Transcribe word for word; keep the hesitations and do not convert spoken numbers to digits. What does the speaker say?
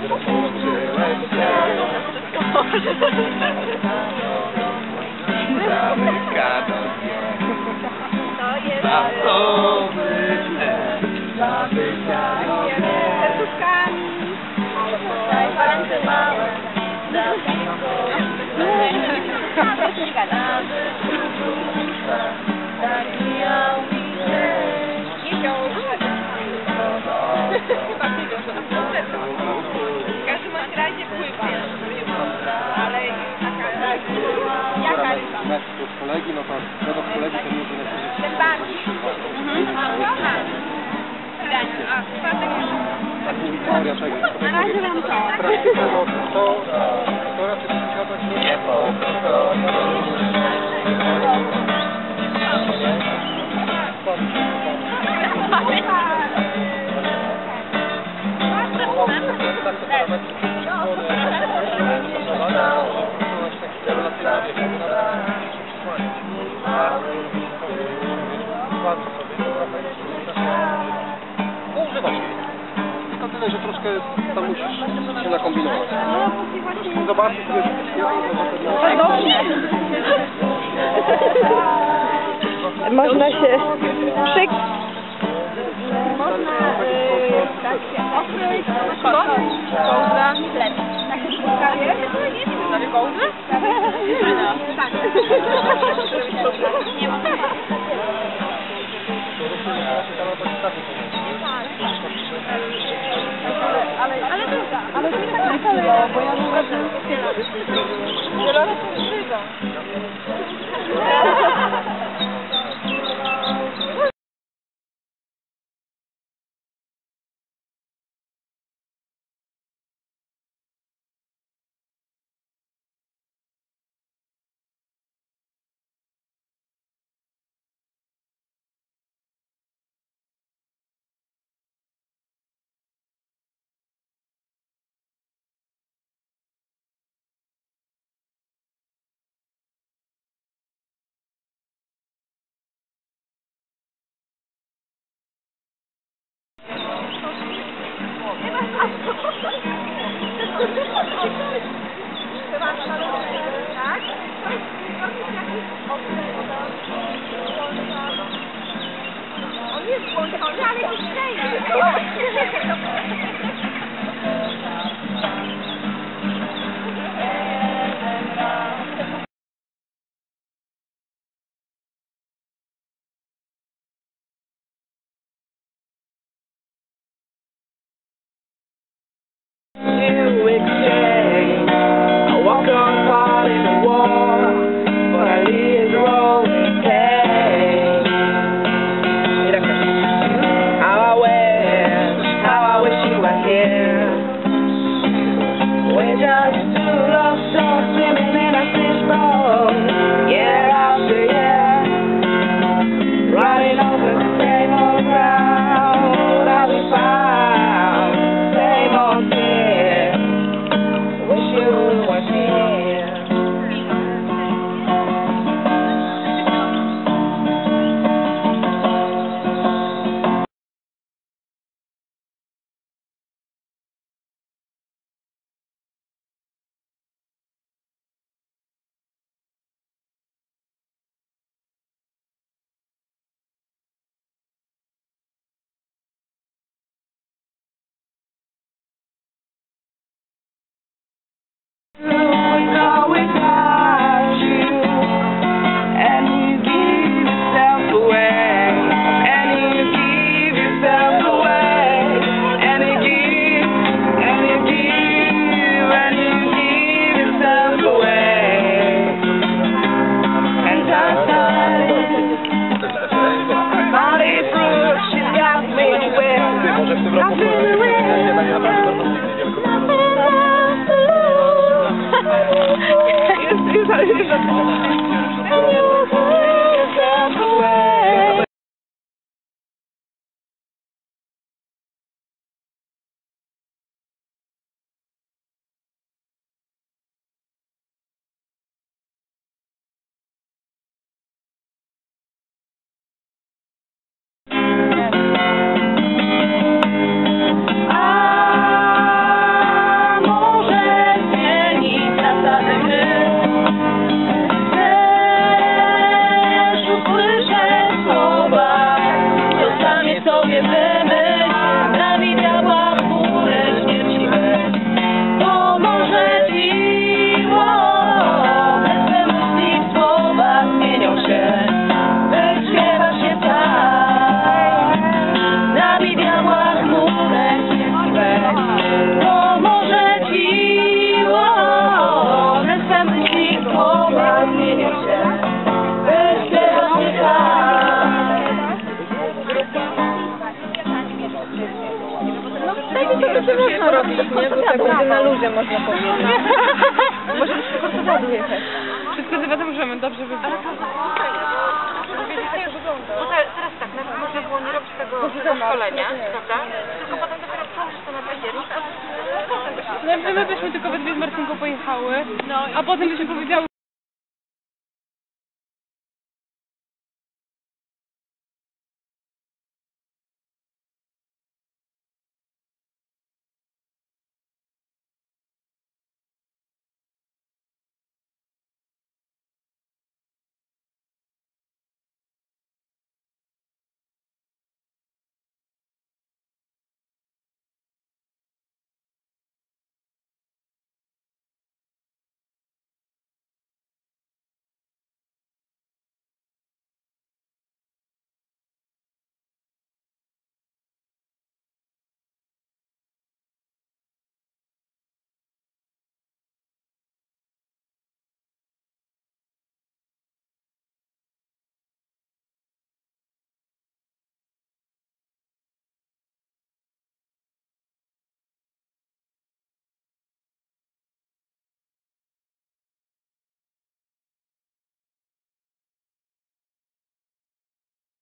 Zamykano mnie za nowy sen. Zamykano mnie serduszkami albo walentynami. Tak mijał mi dzień. W każdym razie pływa. Ale jaka ryba? Do kolegi, no to według kolegi to nie będzie Ten bardziej. A czwartek już. tak mówi teoria tego. Na razie mam to. To, to raczej przeszkadzać Nie używać jej. Tylko tyle, że troszkę tam musisz się nakombinować. Zobaczyć, wiesz, można się przyk... Można tak się okryć, kołdra, chleb. Takie spotkanie? Nie wiem, na kołdrę? Tak. Nie ma. Ale, ale druga, ale to nie tak nie bo ja naprawdę wielorazy żyga. On jest włączony, ale nie przejdzie. Może w tym roku się na nie naprawdę bardzo Wtedy to będzie można robić, nie? Bo tak będzie na luzie można powiedzieć. Może do Portugału jechać. Wszystko zawodem możemy, dobrze by było. Bo te, teraz tak, nawet można było nie robić tego, tego szkolenia, prawda? Tylko potem dopiero przełożyć to na październik, a potem byśmy... No my byśmy tylko we dwie z Martynką pojechały, a potem byśmy powiedziały